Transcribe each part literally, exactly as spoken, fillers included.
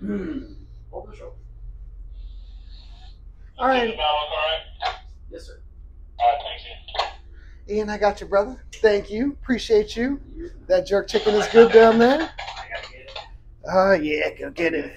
Over the shoulder. All right. Yes, sir. All right, thank you. Ian, I got you, brother. Thank you. Appreciate you. That jerk chicken is good down there. I gotta get it. Oh, yeah, go get it.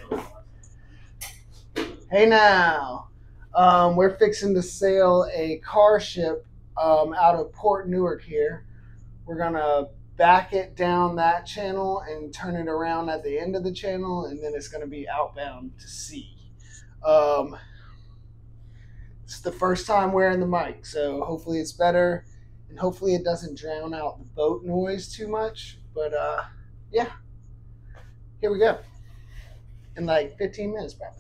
Hey, now. Um, we're fixing to sail a car ship um, out of Port Newark here. We're going to back it down that channel and turn it around at the end of the channel, and then it's going to be outbound to sea. Um, it's the first time wearing the mic, so hopefully it's better, and hopefully it doesn't drown out the boat noise too much. But uh, yeah, here we go. In like fifteen minutes, probably.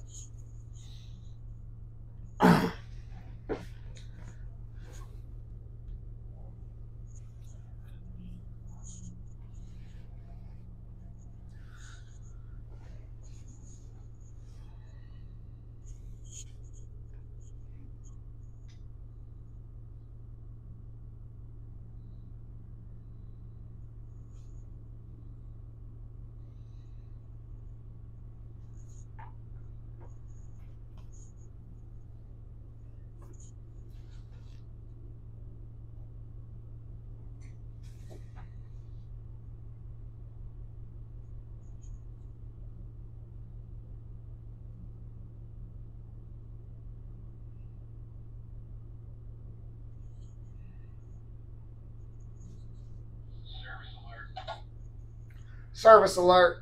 Service alert.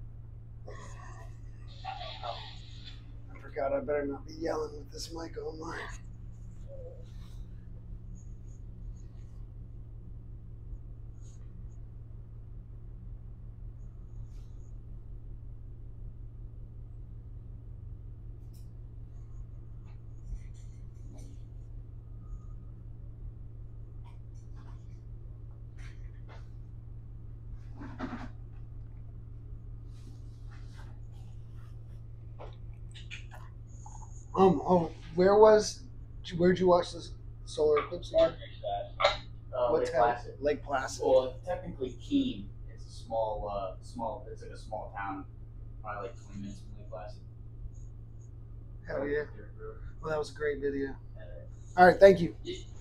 I forgot I better not be yelling with this mic online. Um, oh, where was, where'd you watch this solar eclipse again? Uh, What Lake town? Placid. Lake Placid. Well, technically Keene. It's a small, uh, small. It's like a small town, probably like twenty minutes from Lake Placid. Hell yeah. Well, that was a great video. Uh, All right, thank you.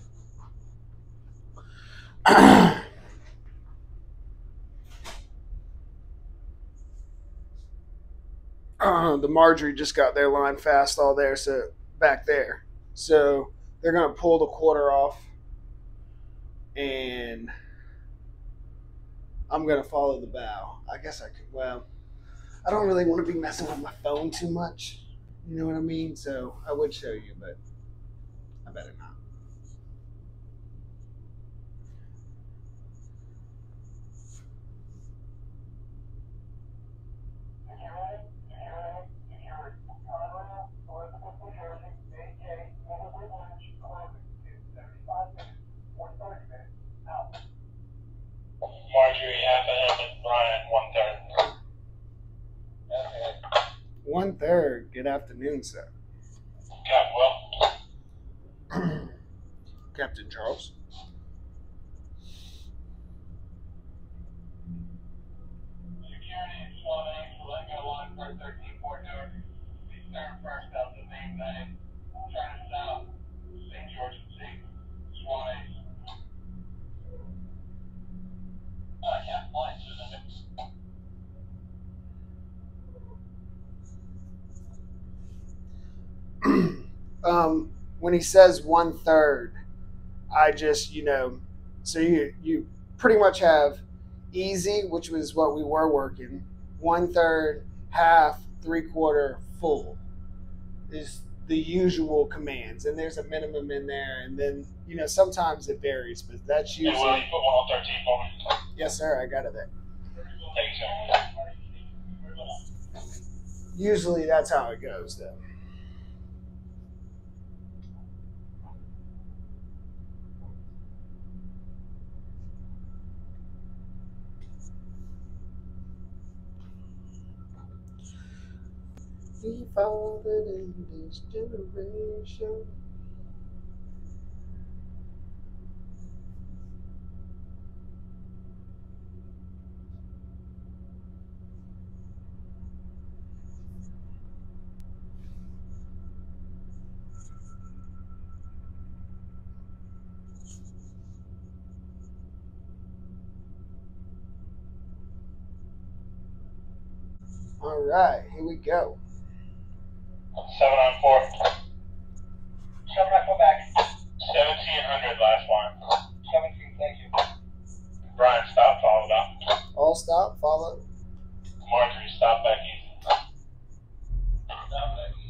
Uh, the Marjorie just got their line fast all there, so back there. So they're gonna pull the quarter off, and I'm gonna follow the bow. I guess I could. Well, I don't really want to be messing with my phone too much. You know what I mean? So I would show you, but I better not. Marjorie, half ahead, and Brian, one third. One third. Good afternoon, sir. Cap well. Captain Charles. Security, Swan eight, select go line for thirteen Port Newark. Please turn first out to main nine. Turn south, Saint George and Sea. Swan eight. Uh, yeah, flight um, when he says one third, I just, you know, so you you pretty much have easy, which was what we were working, one third, half, three quarter, full is the usual commands, and there's a minimum in there, and then, you know, sometimes it varies, but that's Hey, Will, usually. you put one on thirteen for me? Yes, sir, I got it there. Thank you, sir. Usually that's how it goes, though. We followed in this generation. All right, here we go. Seven on four. Seven I come back. Seventeen hundred last one. Seventeen, thank you. Brian, stop, follow up. All stop, follow. Marjorie, stop back easy. Stop back easy.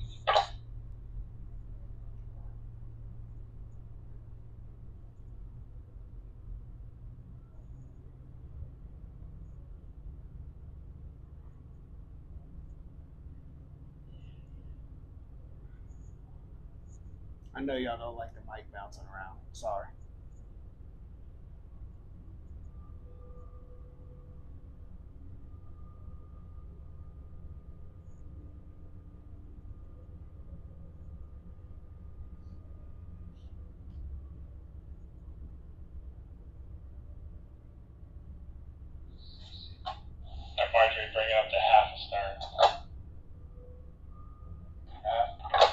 I know y'all don't like the mic bouncing around. Sorry. And Marjorie, bring it up to half a stern. Half.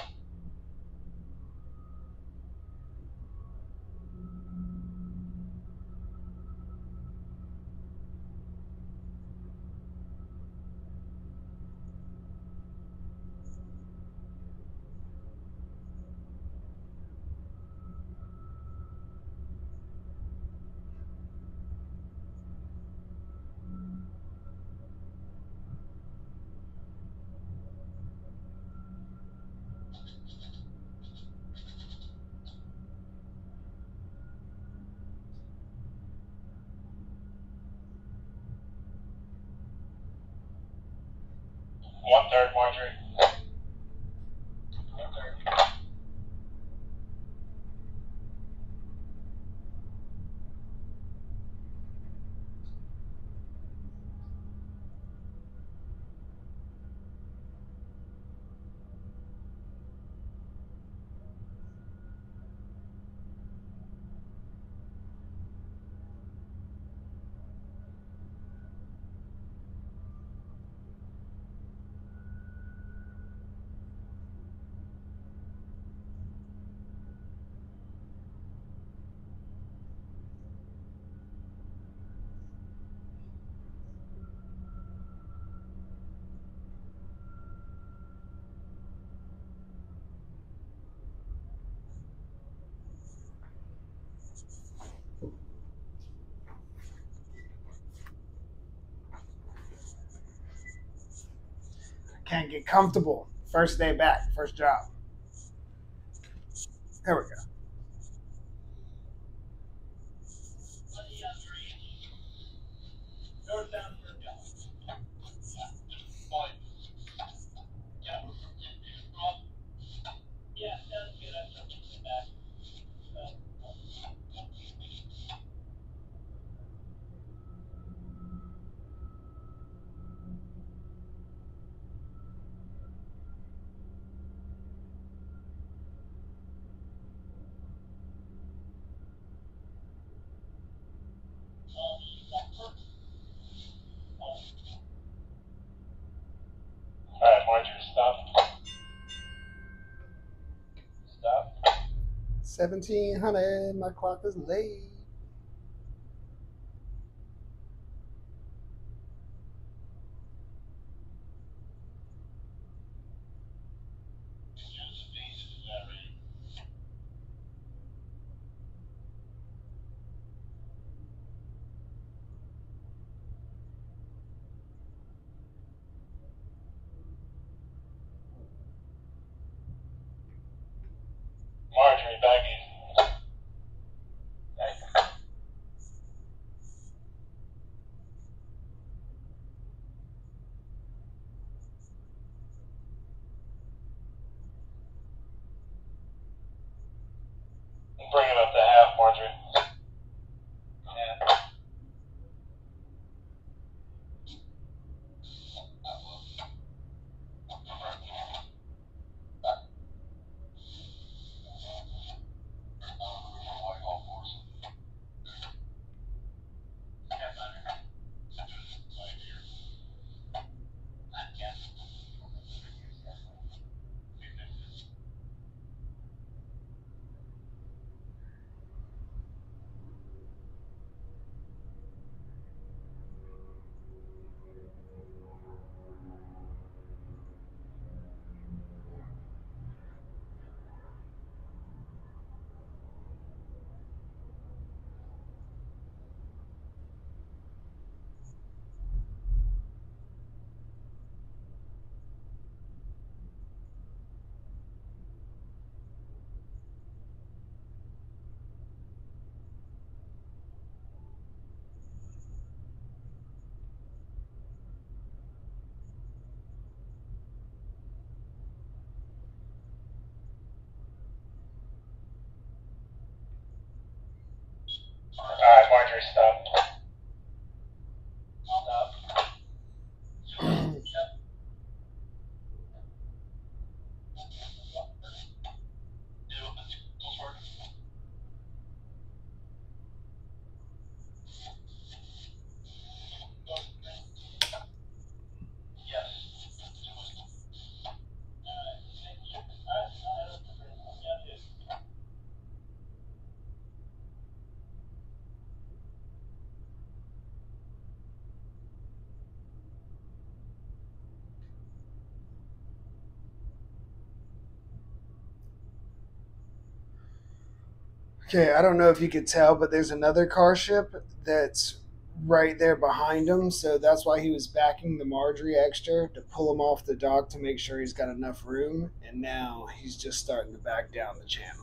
One third, Marjorie. One third. Can't get comfortable. First day back, first job. Here we go. North down for a job. Point. Yeah. Well, yeah, sounds good. I'm coming back. So. Alright, Marjorie, stop. Stop. seventeen hundred. My clock is late. Josephine, is that ready? Marjorie, back easy. Thank you. Okay, I don't know if you could tell, but there's another car ship that's right there behind him. So that's why he was backing the Marjorie extra to pull him off the dock to make sure he's got enough room. And now he's just starting to back down the channel.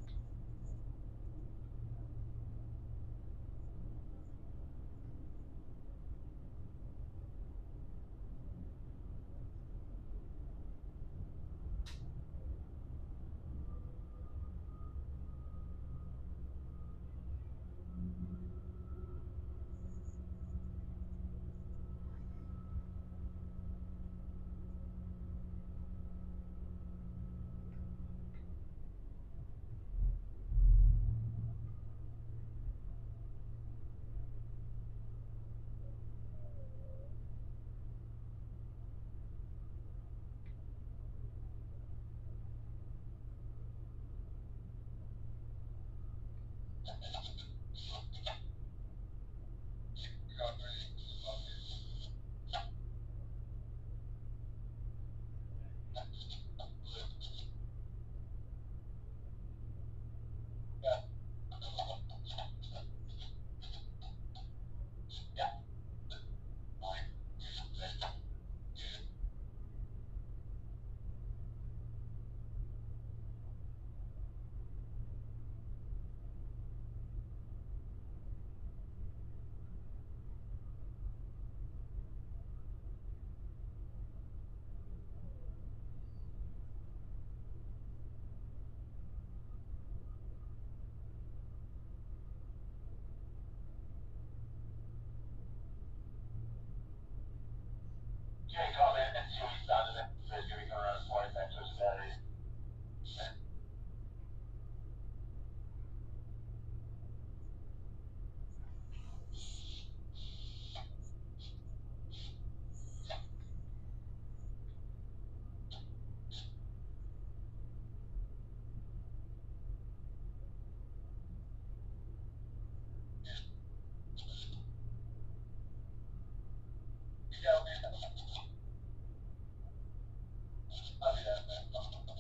Give me a call, man, and see what he's done, and then so he's gonna be coming around this morning, thanks for Saturday. You go, man. I'll do that, man.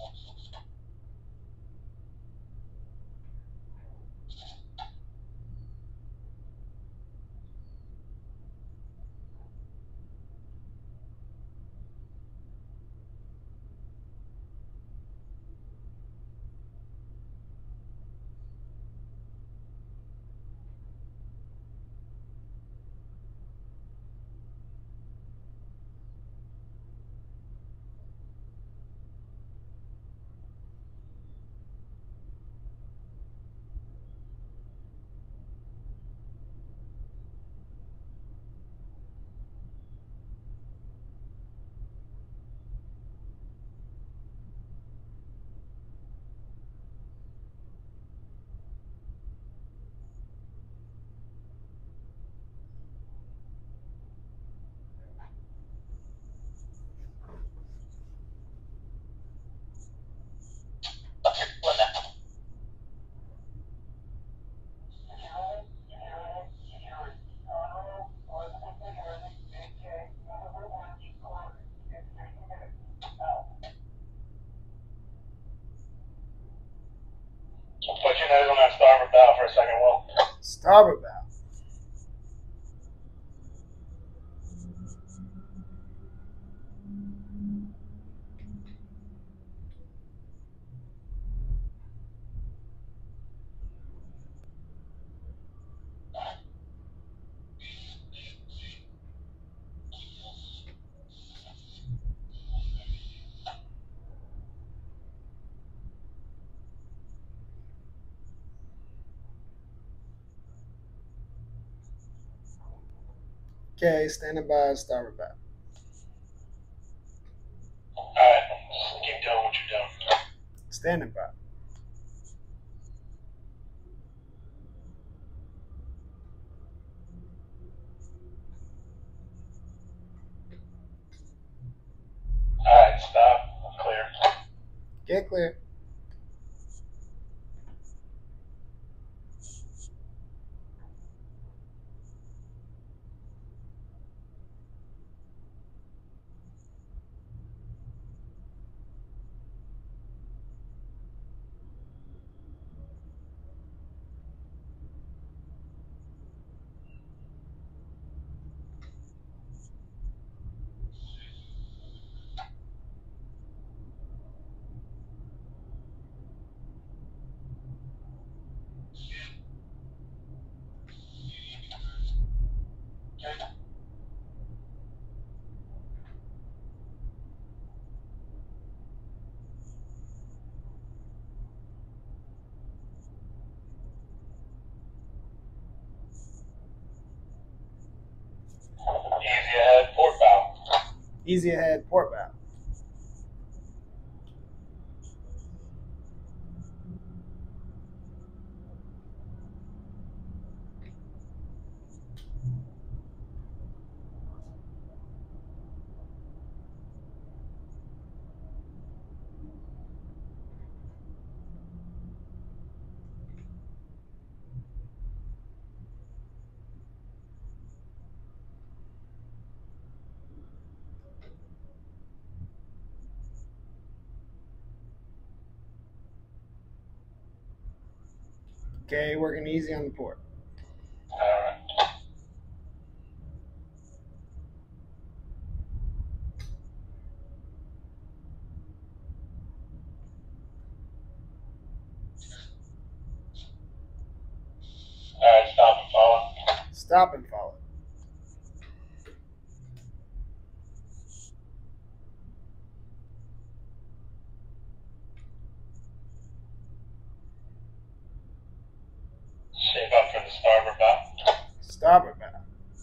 Put your nose on that starboard bow for a second, Will. Starboard bow. Okay, standing by, starboard bow. Alright, keep doing what you're doing. Standing by. Alright, stop. I'm clear. Get clear. Easy ahead, port bow. Okay, working easy on the port. Alright. Alright, stop and follow. Stop and follow. Shape up for the starboard bow. Starboard bow.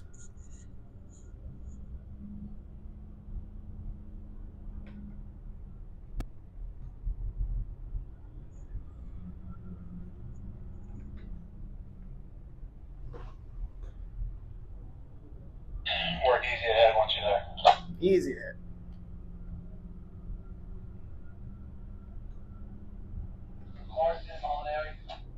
Work easy ahead once you're there. Easy ahead. Course in Molinari.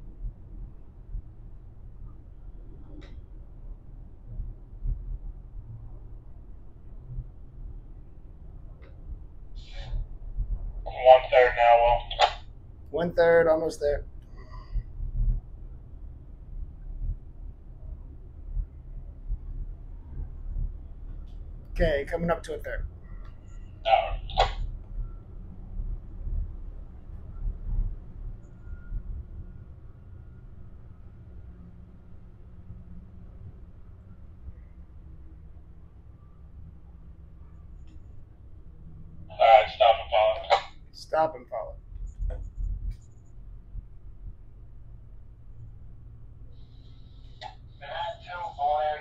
One third now, Will. One third, almost there. Okay, coming up to a third. Alright. Alright, stop and follow. Stop and follow. Manhattan two, Molinari.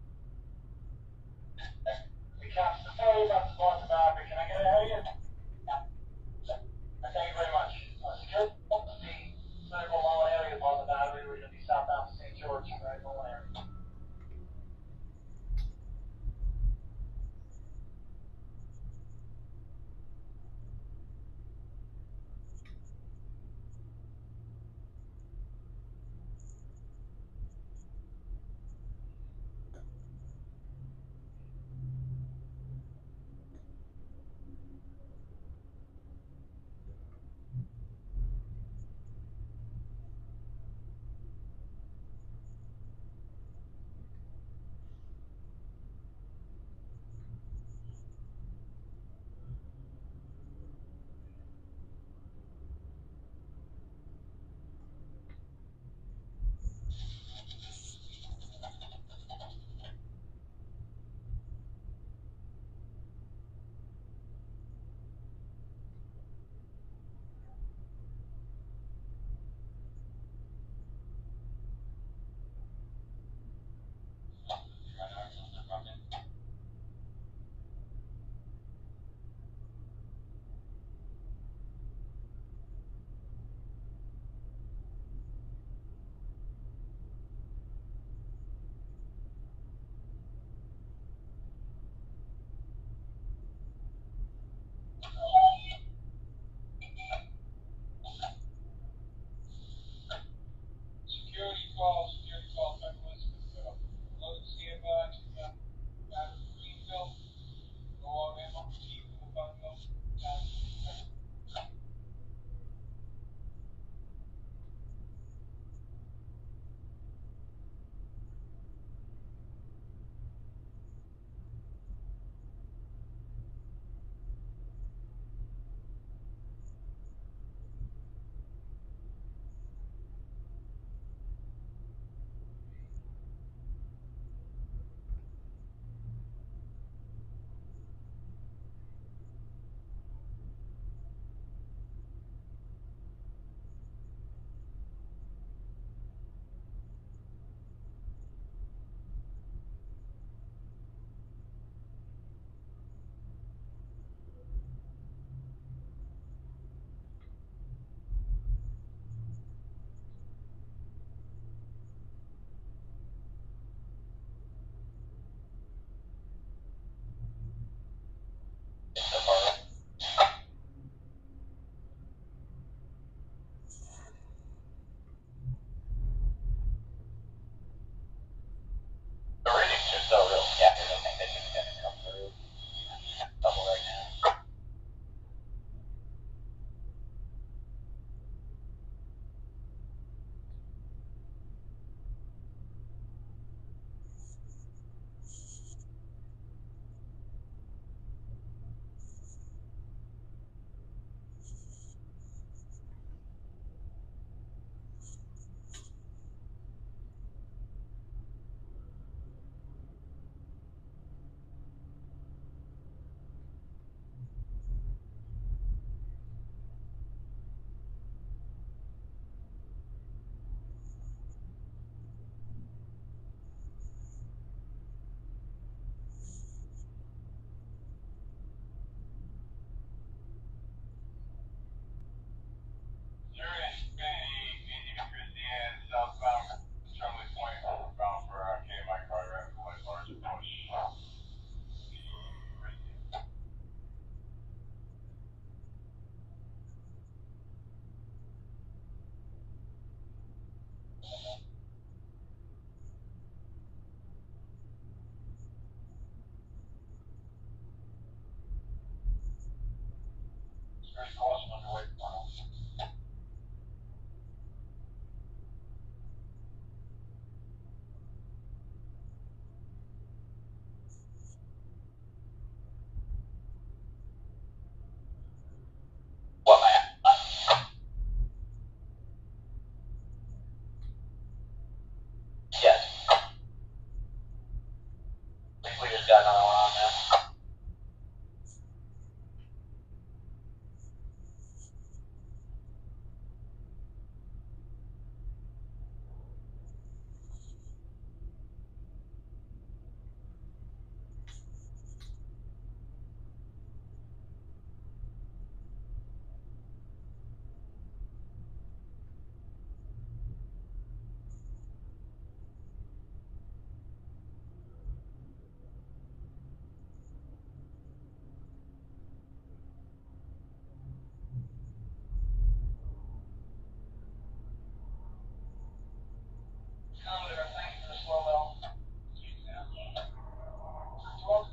We captured the ferry about to board the bow, but can I get ahead of you? Yeah. Thank you very much. Uh, secure the critical Molinari upon the battery. We're going to be southbound to Saint George, right, Molinari. got another one on there. Commodore, thank you for the slow bell. Well,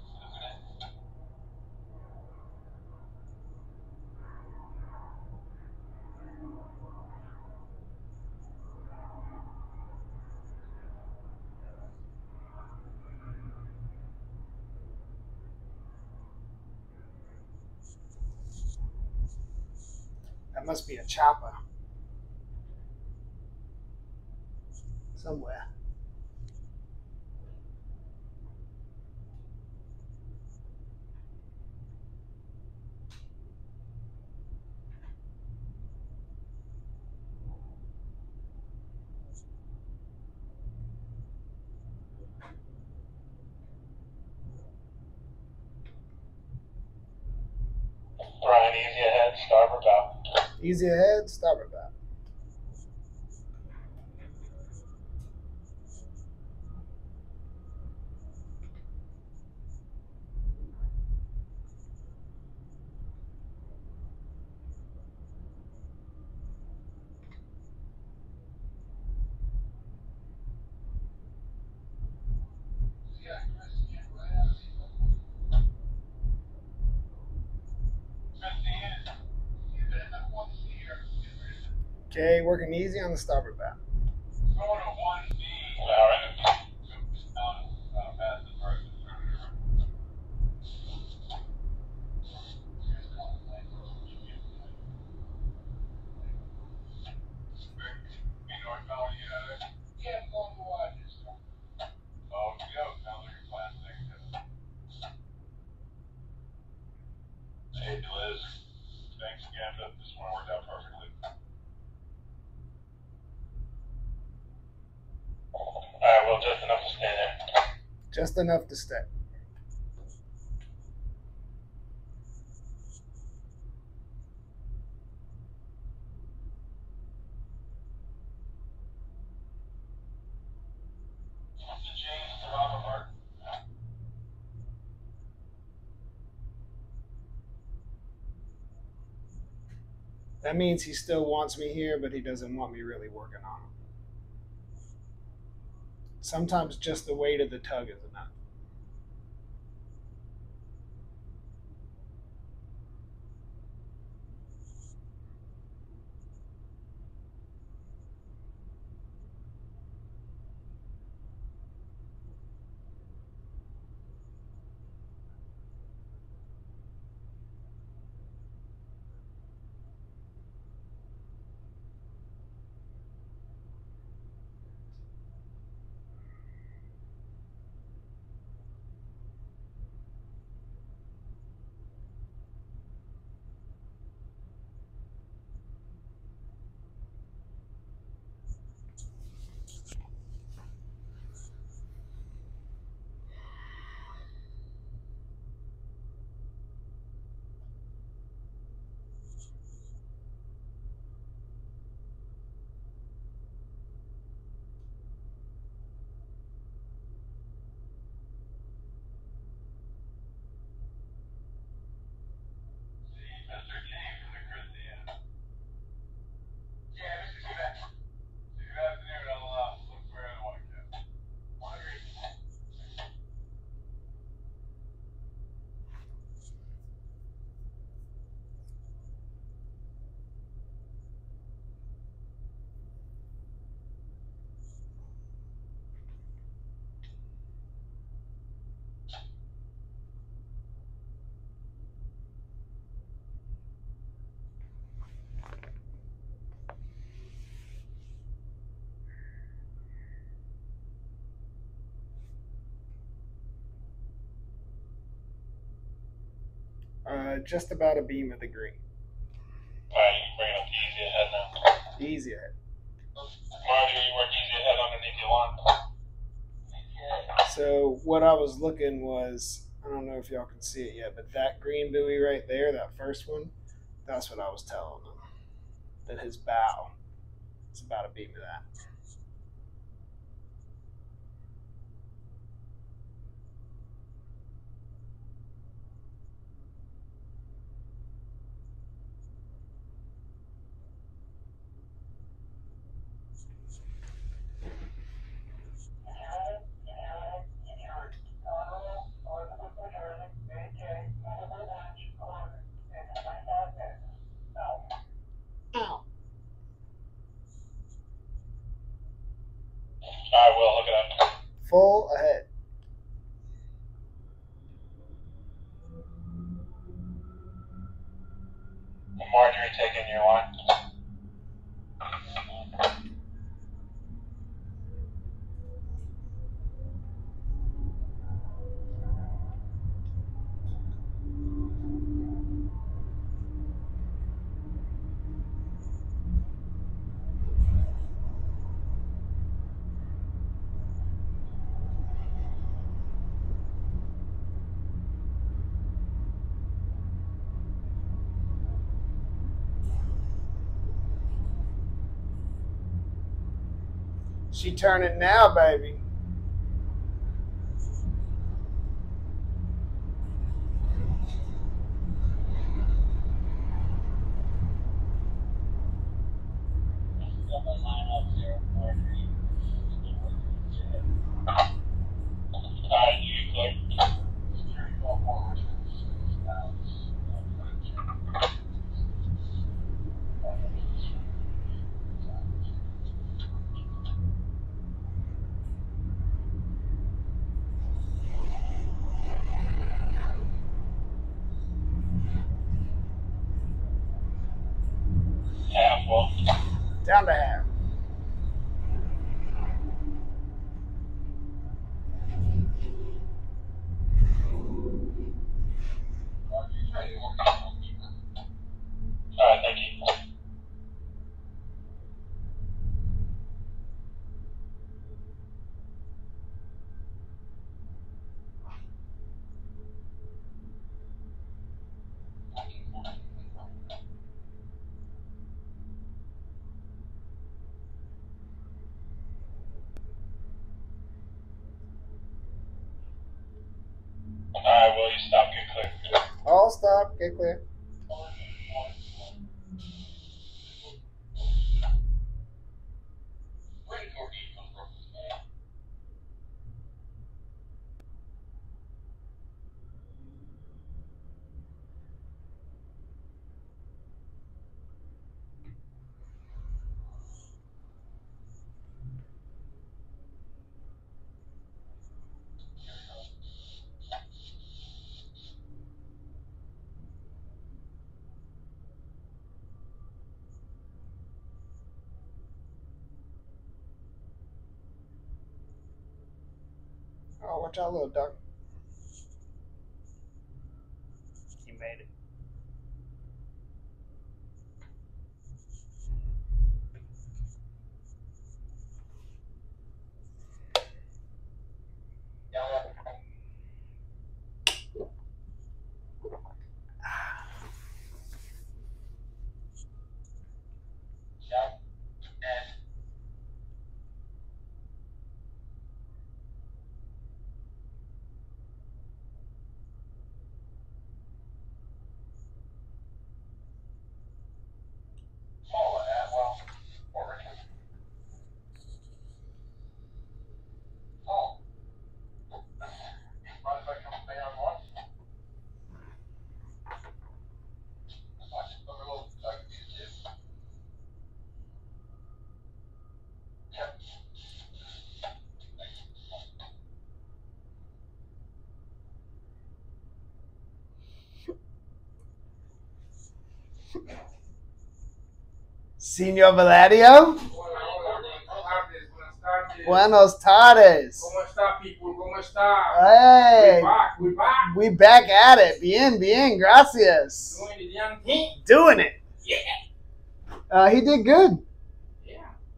That must be a chopper somewhere. Ryan, easy ahead, starboard bow. Easy ahead, starboard bow. Okay, working easy on the starboard bow. Go to one D. All right. Down, uh, past the first. Be northbound, you have it? Yeah, I'm going to watch this. Oh, go. Sounds like a plan thing. Hey, Liz. Thanks again, but this one worked out perfectly. Alright, well, just enough to stay there. Just enough to stay. The James, the Robert Martin. That means he still wants me here, but he doesn't want me really working on him. Sometimes just the weight of the tug is enough. Uh, just about a beam of the green. Alright, you can bring it up to easy ahead now. Easy ahead. Marty, you work easy ahead underneath your line. So what I was looking was, I don't know if y'all can see it yet, but that green buoy right there, that first one, that's what I was telling them. That his bow is about a beam of that. Ow. Alright, Will, look it up. Full ahead. Marjorie, take in your line. She turning now, baby. Alright, you can click. Half, Will. Down to half. Alright, thank you. Alright, Will, you stop, get clear. All stop. Get clear. Oh, watch out, little duck. You made it. Senor Valadio? Buenos tardes. ¿Cómo está, people? ¿Cómo ¿Cómo está? Hey, We back, we back. we back at it. Bien, bien, gracias. Doing the damn thing. Doing it. Yeah. Uh, he did good. Yeah.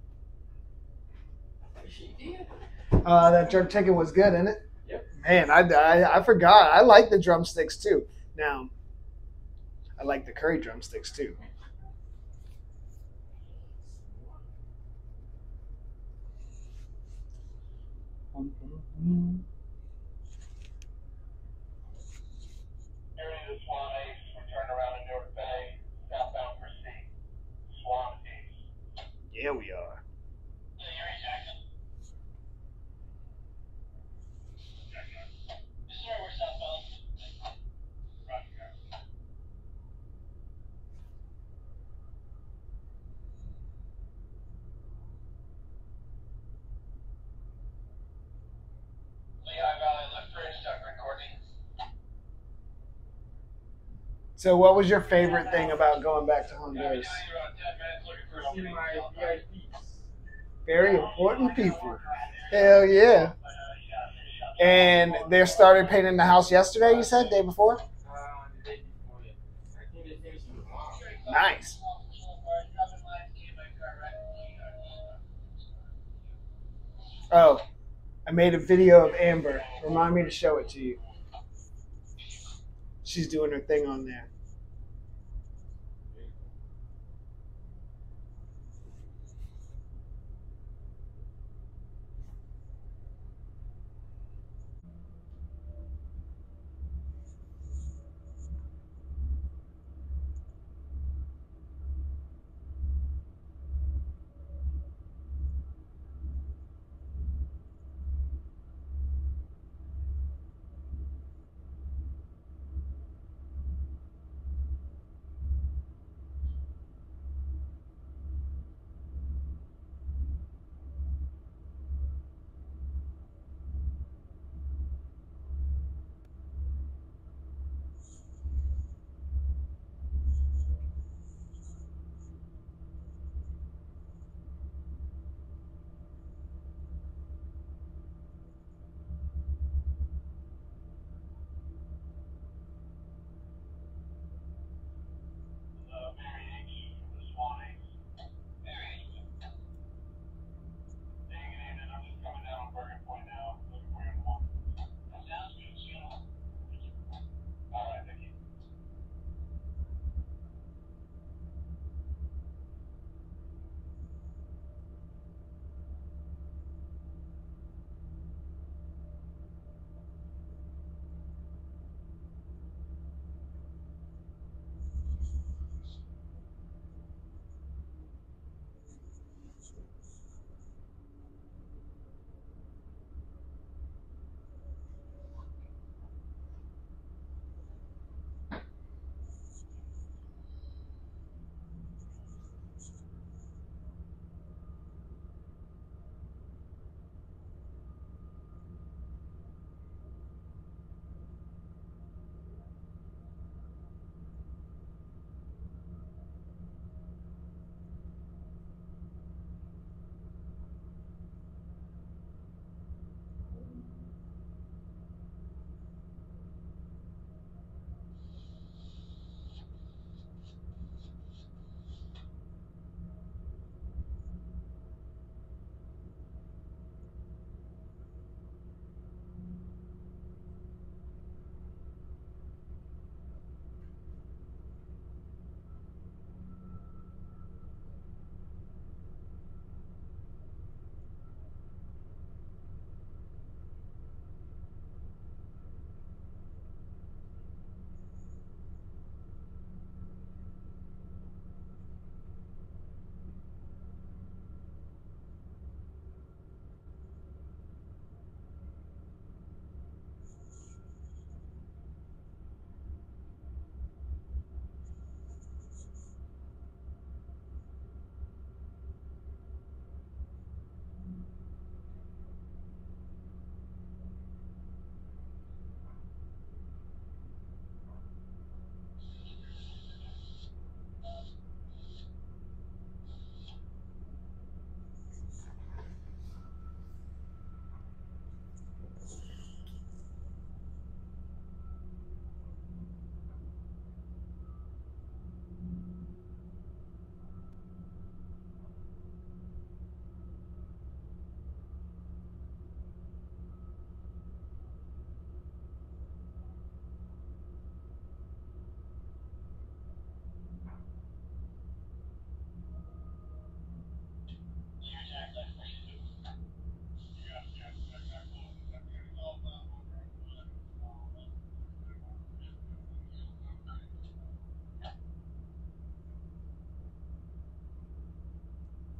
She did. Uh, that jerk chicken was good, isn't it? Yep. Man, I, I, I forgot. I like the drumsticks too. Now, I like the curry drumsticks too. Area to Swan Ace, return around in Newark Bay, southbound for C. Swan Ace. Yeah, we are. Yeah, Erie Jackson. Yes, sir, we're southbound. Roger. Lehigh Valley Left Bridge, Tucker and Courtney. So, what was your favorite thing about going back to Honduras? See my V I Ps. Very important people. Hell yeah. And they started painting the house yesterday, you said? Day before? Uh, the day before, yeah. I think they finished it tomorrow. Nice. Oh, I made a video of Amber. Remind me to show it to you. She's doing her thing on there.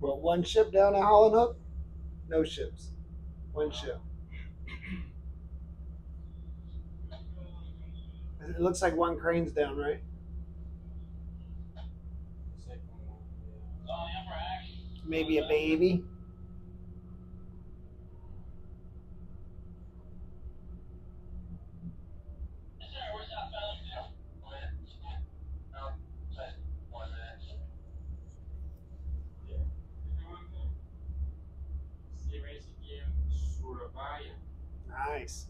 What, one ship down at Holland Hook? No ships. One ship. It looks like one crane's down, right? Maybe a baby. Nice.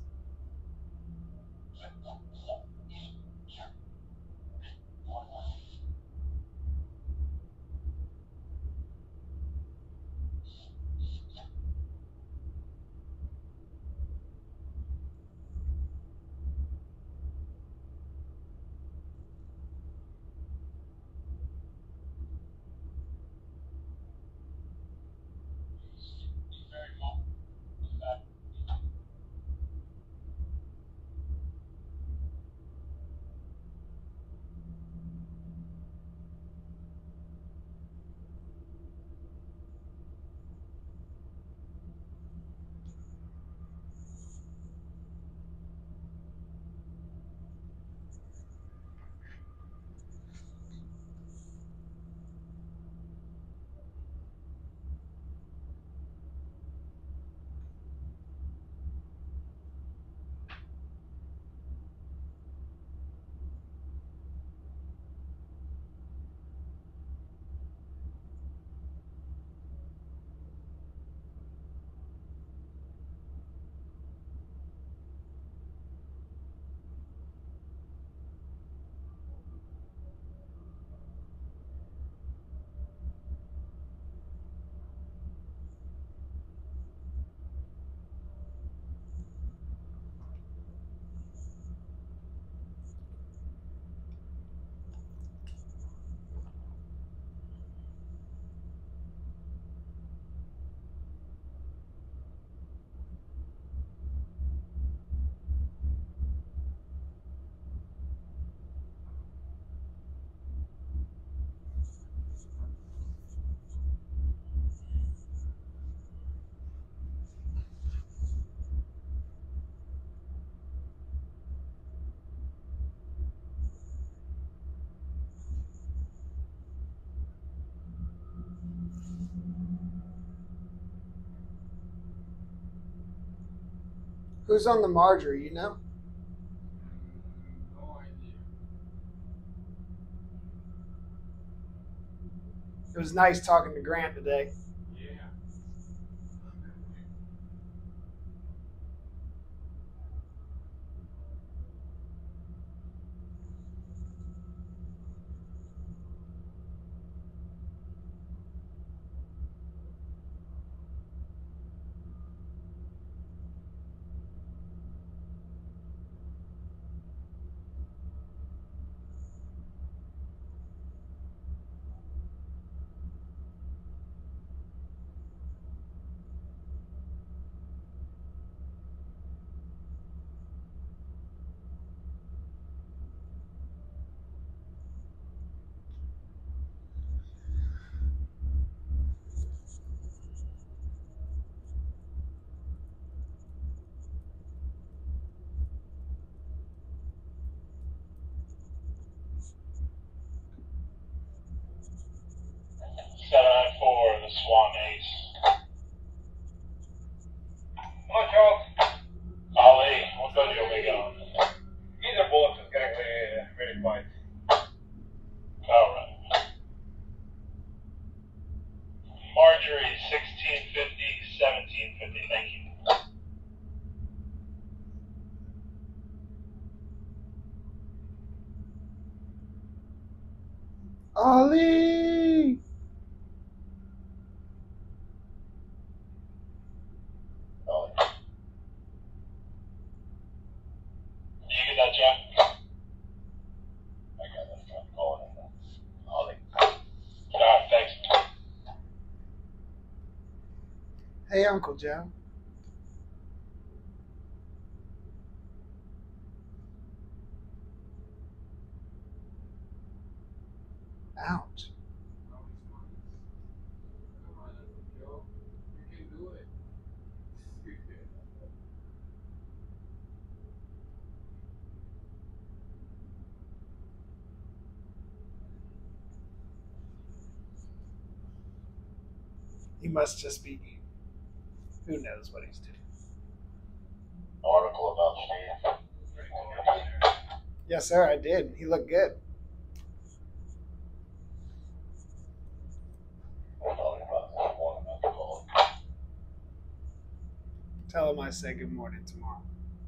Who's on the Marjorie, you know? No idea. It was nice talking to Grant today. Yeah. Seven nine four, the Swan Ace. Hello, Charles. Ali, what does you make on? Either bullet is getting ready, ready quiet. Alright. Marjorie, sixteen fifty, seventeen fifty, thank you. Ali! Ollie. You get that, Jeff? I got that. I'm calling him. Ollie. Alright, thanks. Hey, Uncle Joe. Ouch. He must just be eating. Who knows what he's doing? Article about Steve. Yes, sir, I did. He looked good. We're talking about this one about the call. Tell him I say good morning tomorrow.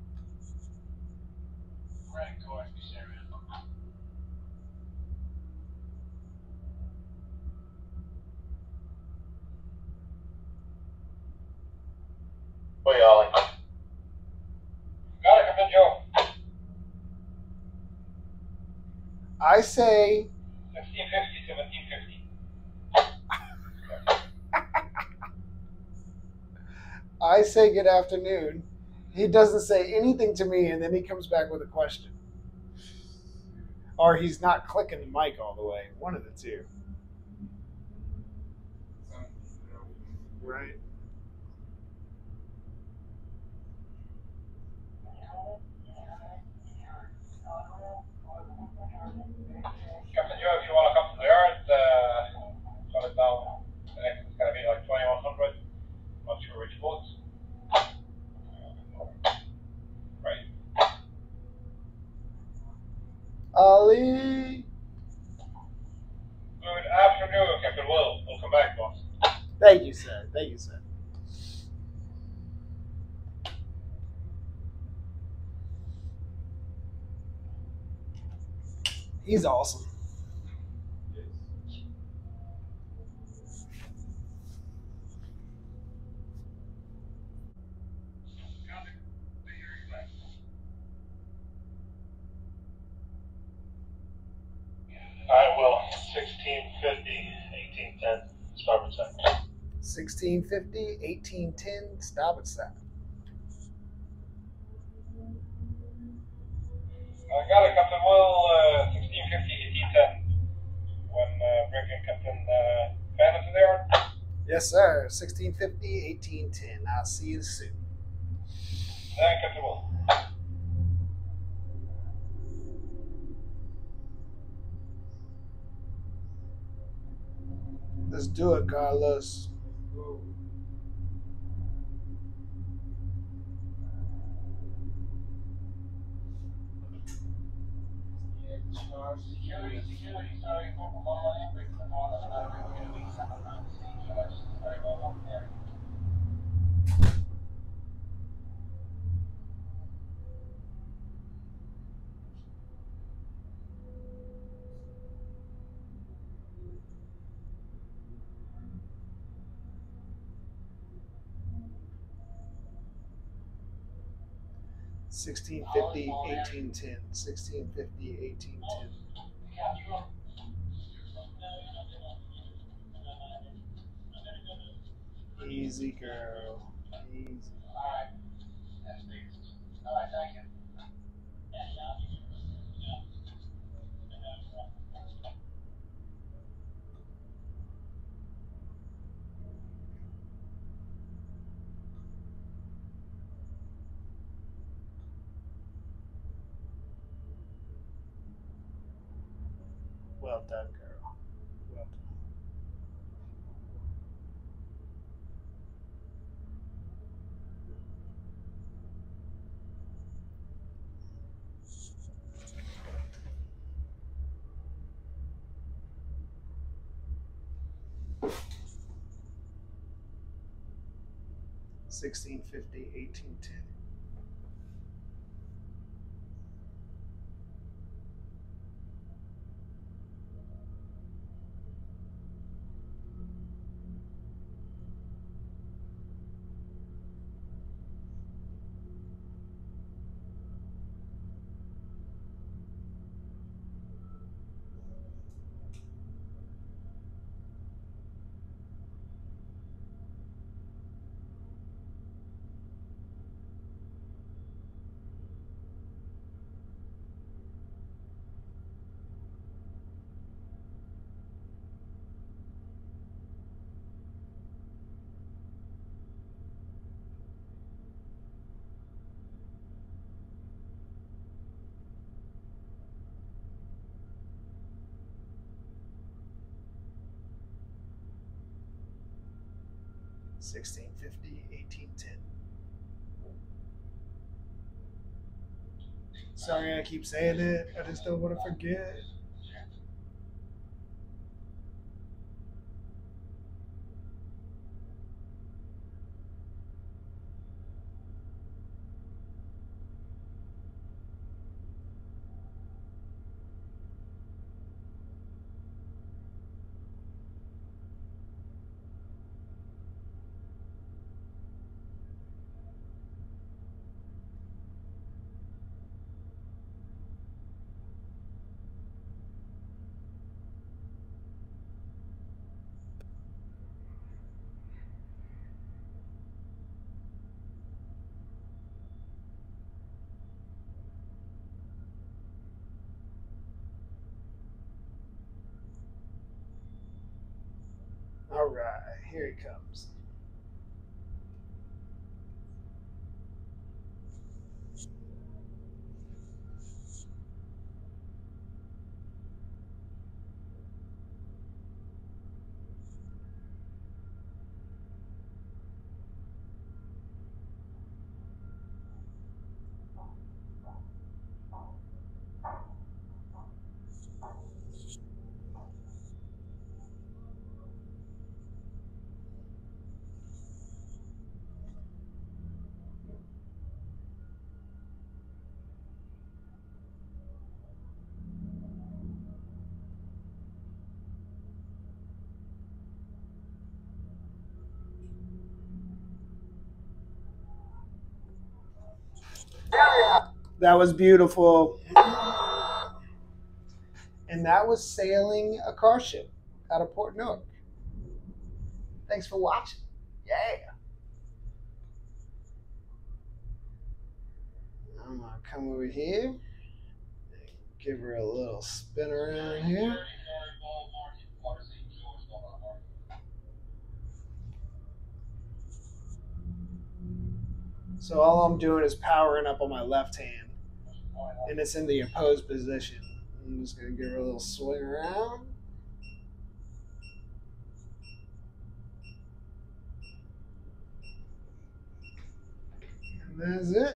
Right, of course, we share it. Hey, Ollie. Got it, come in, Joe. I say sixteen fifty, seventeen fifty. I say good afternoon. He doesn't say anything to me, and then he comes back with a question. Or he's not clicking the mic all the way. One of the two. Right. Captain Joe, if you want to come to the yard, uh, shut it down. The next is going to be like twenty-one hundred. Not sure which boats. Right. Ali. Good afternoon, Captain Will. Welcome back, boss. Thank you, sir. Thank you, sir. He's awesome. Alright, Will. sixteen fifty, eighteen ten. Starboard side. sixteen fifty, eighteen ten, starboard side. I got it, Captain Will, uh, sixteen fifty, eighteen ten. When uh, bringing Captain uh, Bannon to the yard. Yes, sir. sixteen fifty, eighteen ten. I'll see you soon. Then Captain Will. Let's do it, Carlos. Security, security, sorry, sixteen fifty, eighteen ten. sixteen fifty, eighteen ten. Easy, girl. Easy. Alright. Alright, thank you. Well done, girl. Well done. sixteen fifty, eighteen ten. sixteen fifty, eighteen ten. Sorry I keep saying it. I just don't want to forget. All right, here he comes. That was beautiful. And that was sailing a car ship out of Port Newark. Thanks for watching. Yeah. I'm going to come over here and give her a little spin around here. So all I'm doing is powering up on my left hand, and it's in the opposed position. I'm just going to give her a little swing around. And that's it.